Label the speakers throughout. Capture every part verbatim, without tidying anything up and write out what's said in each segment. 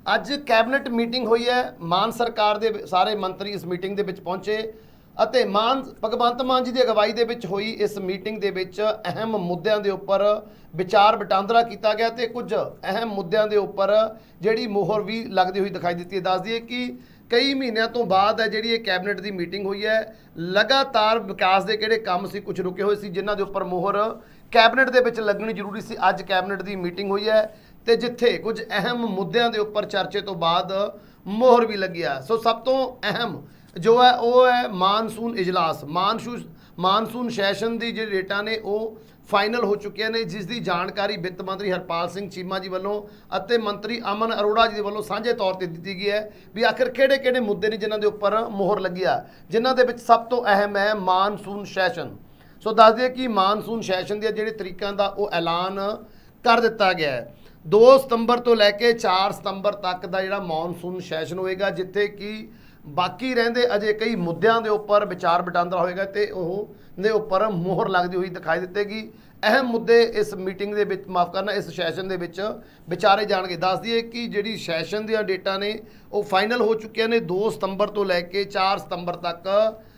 Speaker 1: ਅੱਜ cabinet meeting ਹੋਈ है। मान सरकार ਦੇ ਸਾਰੇ ਮੰਤਰੀ ਇਸ ਮੀਟਿੰਗ ਦੇ ਵਿੱਚ ਪਹੁੰਚੇ ਅਤੇ ਮਾਨ ਭਗਵੰਤ ਮਾਨ ਜੀ ਦੀ ਅਗਵਾਈ ਦੇ ਵਿੱਚ ਹੋਈ ਇਸ ਮੀਟਿੰਗ ਦੇ ਵਿੱਚ ਅਹਿਮ ਮੁੱਦਿਆਂ ਦੇ ਉੱਪਰ ਵਿਚਾਰ ਵਟਾਂਦਰਾ ਕੀਤਾ ਗਿਆ ਤੇ ਕੁਝ ਅਹਿਮ ਮੁੱਦਿਆਂ ਦੇ ਉੱਪਰ ਜਿਹੜੀ ਮੋਹਰ ਵੀ ਲੱਗਦੀ ਹੋਈ ਦਿਖਾਈ ਦਿੱਤੀ ਹੈ। ਦੱਸ ਦਈਏ ਕਿ ਕਈ ਮਹੀਨਿਆਂ ਤੋਂ ਬਾਅਦ ਹੈ ਜਿਹੜੀ ਇਹ ਕੈਬਨਿਟ ਦੀ ਮੀਟਿੰਗ ਹੋਈ ਹੈ। ਲਗਾਤਾਰ ਵਿਕਾਸ ਦੇ ਕਿਹੜੇ ਕੰਮ ਸੀ, ਕੁਝ ਰੁਕੇ ਹੋਏ ਸੀ ਜਿਨ੍ਹਾਂ ਦੇ ਉੱਪਰ ਮੋਹਰ ਕੈਬਨਿਟ ਦੇ ਵਿੱਚ ਲੱਗਣੀ ਜ਼ਰੂਰੀ ਸੀ। ਅੱਜ ਕੈਬਨਿਟ ਦੀ ਮੀਟਿੰਗ ਹੋਈ ਹੈ ਤੇ ਜਿੱਥੇ ਕੁਝ ਅਹਿਮ ਮੁੱਦਿਆਂ ਦੇ ਉੱਪਰ ਚਰਚੇ ਤੋਂ ਬਾਅਦ ਮੋਹਰ ਵੀ ਲੱਗੀ ਆ। ਸੋ ਸਭ ਤੋਂ ਅਹਿਮ ਜੋ ਹੈ ਉਹ ਹੈ ਮਾਨਸੂਨ ਇਜਲਾਸ। ਮਾਨਸੂਨ ਮਾਨਸੂਨ ਸੈਸ਼ਨ ਦੀ ਜਿਹੜੀ ਡੇਟਾਂ ਨੇ ਉਹ फाइनल हो चुके ने, जिसकी जानकारी वित्त मंत्री हरपाल सिंह चीमा जी वालों ਅਤੇ मंत्री अमन अरोड़ा जी वालों साझे तौर पर दी गई है भी आखिर किहड़े किहड़े मुद्दे ने जिन्हों के उपर मोहर लगी है, जिन्हों के सब तो अहम है मानसून सैशन। सो दस दिए कि मानसून सैशन के जिहड़े तरीकों का वो ऐलान कर दिता गया है। दो सितंबर तो लैके चार सितंबर तक का जिहड़ा मानसून सैशन होएगा, जिथे कि बाकी रहिंदे अजे कई मुद्दों के उपर विचार वटांदरा होएगा ते ओह दे उपर मोहर लगती हुई दिखाई देगी। अहम मुद्दे इस मीटिंग दे विच माफ़ करना इस सैशन दे विच विचारे जाणगे। दस दिए कि जिहड़ी सैशन दी डेटा ने वो फाइनल हो चुकिया ने। दो सितंबर तो लैके चार सितंबर तक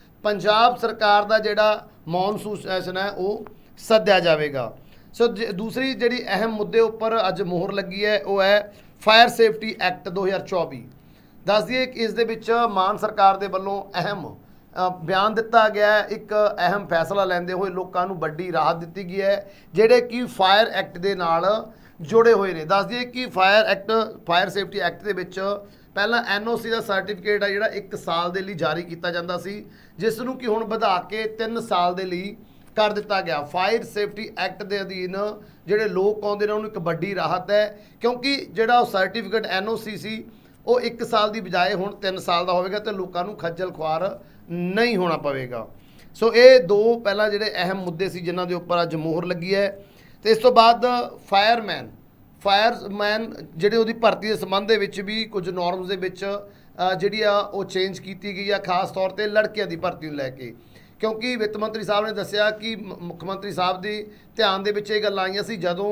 Speaker 1: पंजाब सरकार दा जिहड़ा मॉनसून सैशन है वो सद्या जाएगा। सो दूसरी जिहड़ी अहम मुद्दे उपर अज मोहर लगी है वो है फायर सेफ्टी एक्ट दो हज़ार चौबी। दस दिए कि इस दे विच मान सरकार दे वल्लों अहम बयान दिता गया है। एक अहम फैसला लैंदे हुए लोगों को बड़ी राहत दी गई है जिहड़े कि फायर एक्ट दे नाल जुड़े हुए ने। दस दिए कि fire act fire safety act दे विच पहला एन ओ सी का सर्टिफिकेट है जिहड़ा एक साल के लिए जारी किया जाता सी, जिसनूं कि हुण वधा के तीन साल के लिए कर दिता गया। फायर सेफ्टी एक्ट के अधीन जिहड़े लोग आउंदे ने उन्होंने एक बड़ी राहत है, क्योंकि जिहड़ा सर्टिफिकेट एन ओ सी सी वो एक साल की बजाय हुण तीन साल का होगा तो लोगों को खज्जल खुआर नहीं होना पवेगा। सो ये दो पहला जिहड़े अहम मुद्दे सी जिन्हां दे उपर अज मोहर लगी है। तो इस तो बाद फायरमैन फायरमैन जिहड़े उहदी भर्ती के संबंध दे विच भी कुछ नॉर्म्स दे विच जिहड़ी आ वो चेंज की गई है, खास तौर पर लड़कियां दी भर्ती नूं लैके, क्योंकि वित्त मंत्री साहब ने दस्सिया कि मुख्यमंत्री साहब के ध्यान दे विच इह गल्लां आईयां सी जदों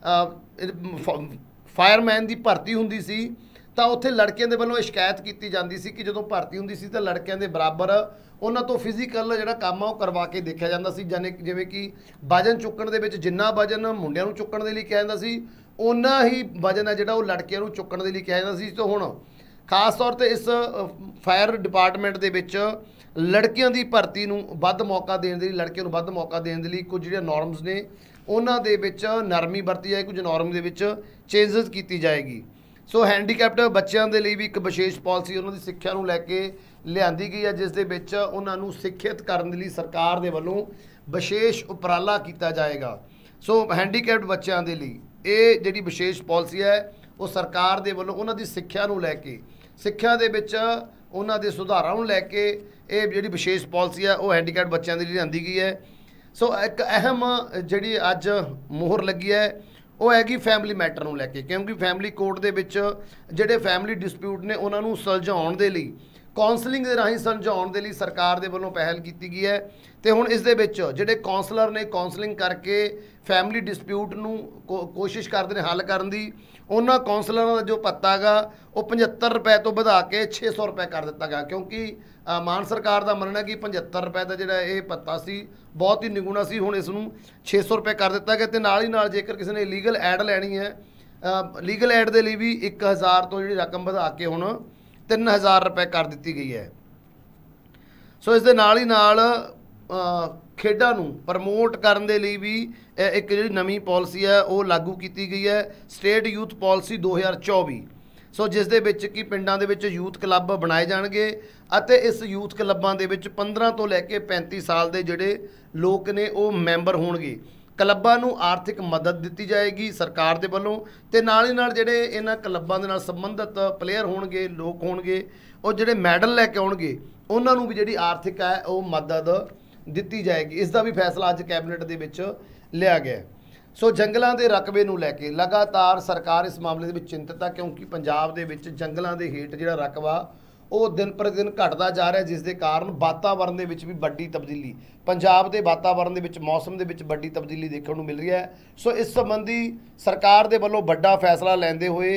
Speaker 1: फायरमैन की भर्ती हुंदी सी तो उत्थे लड़कियां दे वल्लों शिकायत की जाती सी कि जदों भर्ती हुंदी सी तो लड़कियां दे बराबर उन्हां तो फिजिकल जिहड़ा काम आ करवा के देखा जाता सी, जाने जिवें कि वजन चुकण दे विच जिन्ना वजन मुंडियां नूं चुकण दे लई कहा जाता सी उन्ना ही वजन है जिहड़ा वो लड़कियां नूं चुकण दे लई कहा जाता सी। तो हुण खास तौर पर इस फायर डिपार्टमेंट दे विच लड़कियां दी भर्ती नूं वध मौका देण दे लई लड़कियां नूं वध मौका देण दे लई कुछ जिहड़े नॉर्म्स ने उन्हां दे विच नरमी वरती जाए, कुछ नॉर्म दे विच चेंजिस की जाएगी। सो हैंडीकैप्ड बच्चों के लिए भी एक विशेष पॉलिसी उन्होंने सिक्ख्या नूं लैके लिआंदी गई है, जिस दे विच उन्हां नूं सिक्खित करने लई सरकार दे वल्लों विशेष उपराला किया जाएगा। सो हैंडीकैप्ड बच्चों के लिए ये जिहड़ी विशेष पॉलिसी है वो सरकार दे वल्लों उन्हां दी सिक्ख्या नूं लैके सिक्ख्या दे विच उन्हां दे सुधारां नूं लैके ये जिहड़ी विशेष पॉलिसी है वो हैंडीकैप्ड बच्चों के लिए लिआंदी गई है। सो एक अहम जिहड़ी अज मोहर लगी है वो हैगी फैमिली मैटर नूं लैके, क्योंकि फैमिली कोर्ट दे विच जिहड़े फैमिली डिस्प्यूट ने उन्हां नूं सुलझाउण दे लई कौंसलिंग दे राहीं सुलझाउण दे लई सरकार दे वल्लों पहल की गई है। तो हुण इस दे विच जिहड़े कौंसलर ने कौंसलिंग करके फैमिली डिस्प्यूट नूं को कोशिश करदे ने हल करन दी, उन्हां कौंसलरां दा जो भत्ता गा वो पचहत्तर रुपए तो वधा के छे सौ रुपए कर दिता गया, क्योंकि मान सरकार का मनना कि पचहत्तर रुपए का जिहड़ा ये भत्ता सी बहुत ही निगुणा सी, हुण इस नूं छे सौ रुपए कर दिता गया। तो नाल ही नाल जेकर किसी ने लीगल ऐड लैनी है लीगल ऐड के लिए भी एक हज़ार तो जी रकम वधा के हुण तीन हज़ार रुपए कर दी गई है। सो इस दे नाल ही नाल खेडां नूं प्रमोट करन दे लई भी एक जिहड़ी नवीं पॉलिसी है वो लागू की गई है, स्टेट यूथ पॉलिसी दो हज़ार चौबी। सो जिस दे विच कि पिंडां दे विच यूथ क्लब बनाए जाणगे ਅਤੇ इस यूथ क्लबां दे विच पंद्रह तो लैके पैंती साल के जिहड़े लोग ने वो मैंबर होणगे। क्लबां नूं आर्थिक मदद दी जाएगी सरकार दे वल्लों, ते नाल ही नाल जिहड़े इन्हां क्लबां दे नाल संबंधित प्लेयर होणगे लोग होणगे वो जिहड़े मैडल लैके आउणगे उन्हां नूं भी जिहड़ी आर्थिक है वो मदद दी जाएगी। इसका भी फैसला अज कैबिनेट दे विच लिया गया। सो जंगलों के रकबे नूं लैके लगातार सरकार इस मामले दे विच चिंतित है, क्योंकि पंजाब दे विच जंगलों के हेठ जिहड़ा रकबा वो दिन पर दिन घटता जा रहा है, जिस दे कारण वातावरण दे विच भी बड़ी तब्दीली पंजाब के वातावरण दे विच मौसम दे विच बड़ी तब्दीली देखने को मिल रही है। सो इस संबंधी सरकार दे वल्लों बड़ा फैसला लैंदे हुए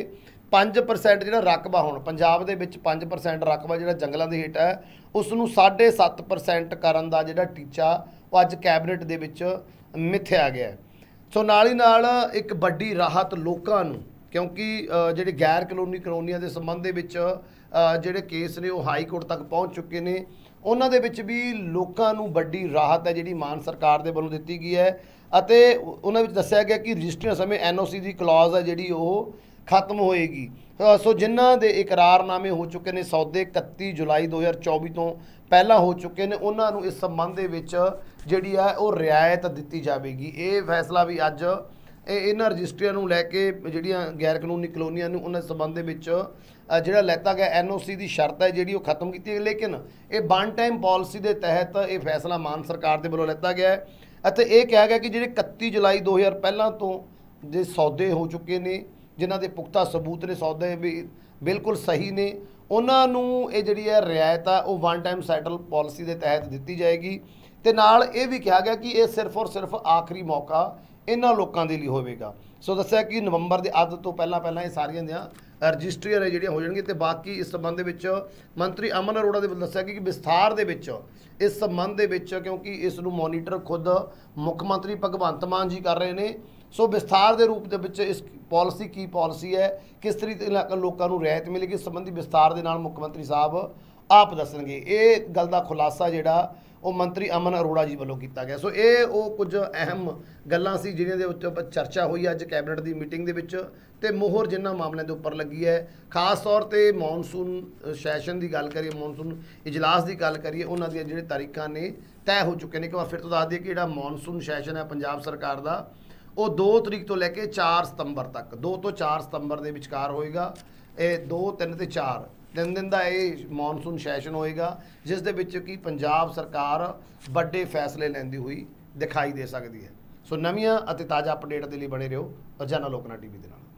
Speaker 1: ਪੰਜ परसेंट ਜਿਹੜਾ ਰਕਬਾ ਹੁਣ ਪੰਜਾਬ ਦੇ ਵਿੱਚ ਪੰਜ परसेंट ਰਕਬਾ ਜਿਹੜਾ ਜੰਗਲਾਂ ਦੇ ਹੇਠ ਹੈ ਉਸ ਨੂੰ ਸਾਢੇ ਸੱਤ परसेंट ਕਰਨ ਦਾ ਜਿਹੜਾ ਟੀਚਾ ਉਹ ਅੱਜ ਕੈਬਨਿਟ ਦੇ ਵਿੱਚ ਮਿਥਿਆ ਗਿਆ। ਸੋ ਨਾਲ ਹੀ ਨਾਲ ਇੱਕ ਵੱਡੀ ਰਾਹਤ ਲੋਕਾਂ ਨੂੰ, ਕਿਉਂਕਿ ਜਿਹੜੇ ਗੈਰ ਕਲੋਨੀ ਕਲੋਨੀਆਂ ਦੇ ਸੰਬੰਧ ਦੇ ਵਿੱਚ ਜਿਹੜੇ ਕੇਸ ਨੇ ਉਹ ਹਾਈ ਕੋਰਟ ਤੱਕ ਪਹੁੰਚ ਚੁੱਕੇ ਨੇ, ਉਹਨਾਂ ਦੇ ਵਿੱਚ ਵੀ ਲੋਕਾਂ ਨੂੰ ਵੱਡੀ ਰਾਹਤ ਹੈ ਜਿਹੜੀ ਮਾਨ ਸਰਕਾਰ ਦੇ ਵੱਲੋਂ ਦਿੱਤੀ ਗਈ ਹੈ। ਅਤੇ ਉਹਨਾਂ ਵਿੱਚ ਦੱਸਿਆ ਗਿਆ ਕਿ ਰਜਿਸਟਰੀ ਸਮੇਂ ਐਨ ਓ ਸੀ ਦੀ ਕਲੌਜ਼ ਹੈ ਜਿਹੜੀ ਉਹ ਖਤਮ ਹੋਏਗੀ। ਸੋ ਜਿਨ੍ਹਾਂ ਦੇ ਇਕਰਾਰਨਾਮੇ ਹੋ ਚੁੱਕੇ ਨੇ ਸੌਦੇ ਇਕੱਤੀ ਜੁਲਾਈ ਦੋ ਹਜ਼ਾਰ ਚੌਵੀ ਤੋਂ ਪਹਿਲਾਂ ਹੋ ਚੁੱਕੇ ਨੇ, ਉਹਨਾਂ ਨੂੰ ਇਸ ਸੰਬੰਧ ਦੇ ਵਿੱਚ ਜਿਹੜੀ ਹੈ ਉਹ ਰਿਆਇਤ ਦਿੱਤੀ ਜਾਵੇਗੀ। ਇਹ ਫੈਸਲਾ ਵੀ ਅੱਜ ਇਹ ਇਹਨਾਂ ਰਜਿਸਟਰੀਆਂ ਨੂੰ ਲੈ ਕੇ ਜਿਹੜੀਆਂ ਗੈਰ ਕਾਨੂੰਨੀ ਕਲੋਨੀਆਂ ਨੂੰ ਉਹਨਾਂ ਸੰਬੰਧ ਦੇ ਵਿੱਚ ਜਿਹੜਾ ਲੈਤਾ ਗਿਆ ਐਨ ਓ ਸੀ ਦੀ ਸ਼ਰਤ ਹੈ ਜਿਹੜੀ ਉਹ ਖਤਮ ਕੀਤੀ ਹੈ। ਲੇਕਿਨ ਇਹ ਵਨ ਟਾਈਮ ਪਾਲਿਸੀ ਦੇ ਤਹਿਤ ਇਹ ਫੈਸਲਾ ਮਾਨ ਸਰਕਾਰ ਦੇ ਵੱਲੋਂ ਲੈਤਾ ਗਿਆ ਹੈ ਅਤੇ ਇਹ ਕਿਹਾ ਗਿਆ ਕਿ ਜਿਹੜੇ ਇਕੱਤੀ ਜੁਲਾਈ ਦੋ ਹਜ਼ਾਰ ਪਹਿਲਾਂ ਤੋਂ ਜੇ ਸੌਦੇ ਹੋ ਚੁੱਕੇ ਨੇ, ਜਿਨ੍ਹਾਂ ਦੇ ਪੁਖਤਾ ਸਬੂਤ ਨੇ, ਸੌਦੇ ਵੀ ਬਿਲਕੁਲ ਸਹੀ ਨੇ, ਉਹਨਾਂ ਨੂੰ ਇਹ ਜਿਹੜੀ ਹੈ ਰਿਆਇਤ ਆ ਉਹ ਵਨ ਟਾਈਮ ਸੈਟਲ ਪਾਲਿਸੀ ਦੇ ਤਹਿਤ ਦਿੱਤੀ ਜਾਏਗੀ। ਤੇ ਨਾਲ ਇਹ ਵੀ ਕਿਹਾ ਗਿਆ ਕਿ ਇਹ ਸਿਰਫ ਔਰ ਸਿਰਫ ਆਖਰੀ ਮੌਕਾ ਇਹਨਾਂ ਲੋਕਾਂ ਦੇ ਲਈ ਹੋਵੇਗਾ। ਸੋ ਦੱਸਿਆ ਕਿ ਨਵੰਬਰ ਦੇ ਅੱਧ ਤੋਂ ਪਹਿਲਾਂ ਪਹਿਲਾਂ ਇਹ ਸਾਰੀਆਂ ਦੀਆਂ ਰਜਿਸਟਰੀਆਂ ਨੇ ਜਿਹੜੀਆਂ ਹੋ ਜਾਣਗੀਆਂ। ਤੇ ਬਾਕੀ ਇਸ ਸੰਬੰਧ ਦੇ ਵਿੱਚ ਮੰਤਰੀ ਅਮਨ ਅਰੋੜਾ ਦੇ ਵੱਲੋਂ ਦੱਸਿਆ ਕਿ ਵਿਸਥਾਰ ਦੇ ਵਿੱਚ ਇਸ ਸੰਬੰਧ ਦੇ ਵਿੱਚ, ਕਿਉਂਕਿ ਇਸ ਨੂੰ ਮੋਨੀਟਰ ਖੁਦ ਮੁੱਖ ਮੰਤਰੀ ਭਗਵੰਤ ਮਾਨ ਜੀ ਕਰ ਰਹੇ ਨੇ, ਸੋ ਵਿਸਥਾਰ ਦੇ ਰੂਪ ਦੇ ਵਿੱਚ ਇਸ ਪਾਲਿਸੀ ਕੀ ਪਾਲਿਸੀ ਹੈ, ਕਿਸ ਤਰੀਕੇ ਨਾਲ ਲੋਕਾਂ ਨੂੰ ਰਿਆਇਤ ਮਿਲੇਗੀ, ਇਸ ਸੰਬੰਧੀ ਵਿਸਥਾਰ ਦੇ ਨਾਲ ਮੁੱਖ ਮੰਤਰੀ ਸਾਹਿਬ ਆਪ ਦੱਸਣਗੇ। ਇਹ ਗੱਲ ਦਾ ਖੁਲਾਸਾ ਜਿਹੜਾ ਉਹ ਮੰਤਰੀ ਅਮਨ ਅਰੋੜਾ ਜੀ ਵੱਲੋਂ ਕੀਤਾ ਗਿਆ। ਸੋ ਇਹ ਉਹ ਕੁਝ ਅਹਿਮ ਗੱਲਾਂ ਸੀ ਜਿਹਨਾਂ ਦੇ ਉੱਤੇ ਚਰਚਾ ਹੋਈ ਅੱਜ ਕੈਬਨਿਟ ਦੀ ਮੀਟਿੰਗ ਦੇ ਵਿੱਚ, ਤੇ ਮੋਹਰ ਜਿਨ੍ਹਾਂ ਮਾਮਲਿਆਂ ਦੇ ਉੱਪਰ ਲੱਗੀ ਹੈ, ਖਾਸ ਤੌਰ ਤੇ ਮੌਨਸੂਨ ਸੈਸ਼ਨ ਦੀ ਗੱਲ ਕਰੀਏ, ਮੌਨਸੂਨ ਇਜਲਾਸ ਦੀ ਗੱਲ ਕਰੀਏ, ਉਹਨਾਂ ਦੀਆਂ ਜਿਹੜੇ ਤਾਰੀਖਾਂ ਨੇ ਤੈਅ ਹੋ ਚੁੱਕੇ ਨੇ। ਇੱਕ ਵਾਰ ਫਿਰ ਤੋਂ ਦੱਸ ਦਈਏ ਕਿ ਜਿਹੜਾ ਮੌਨਸੂਨ ਸੈਸ਼ਨ ਹੈ ਪੰਜਾਬ ਸਰਕਾਰ ਦਾ ਉਹ ਦੋ ਤਰੀਕ ਤੋਂ ਲੈ ਕੇ ਚਾਰ ਸਤੰਬਰ ਤੱਕ, ਦੋ ਤੋਂ ਚਾਰ ਸਤੰਬਰ ਦੇ ਵਿਚਕਾਰ ਹੋਏਗਾ। ਇਹ ਦੋ ਤਿੰਨ ਤੇ ਚਾਰ ਤਿੰਨ ਦਿਨ ਦਾ ਇਹ ਮੌਨਸੂਨ ਸੈਸ਼ਨ ਹੋਏਗਾ, ਜਿਸ ਦੇ ਵਿੱਚ ਕਿ ਪੰਜਾਬ ਸਰਕਾਰ ਵੱਡੇ ਫੈਸਲੇ ਲੈਂਦੀ ਹੋਈ ਦਿਖਾਈ ਦੇ ਸਕਦੀ ਹੈ। ਸੋ ਨਵੀਆਂ ਅਤੇ ਤਾਜ਼ਾ ਅਪਡੇਟ ਦੇ ਲਈ ਬਣੇ ਰਹੋ ਰੋਜ਼ਾਨਾ ਲੋਕਨਾ ਟੀਵੀ ਦੇ ਨਾਲ।